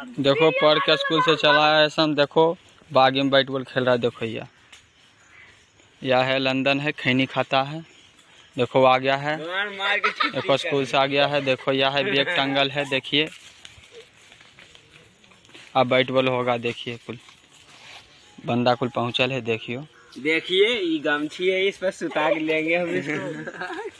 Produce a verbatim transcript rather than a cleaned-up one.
देखो पढ़ के स्कूल से चला है ऐसा, देखो बागी में बैट बॉल खेल रहा है। देखो यह यह है लंदन है, खैनी खाता है। देखो आ गया है, देखो स्कूल से आ गया है। देखो यह है बैग टंगल है, देखिए अब बैट बॉल होगा। देखिए कुल बंदा कुल पहुंचल है, देखियो देखिए ये गमछी है, इस पर सुता के लेंगे हम इसको।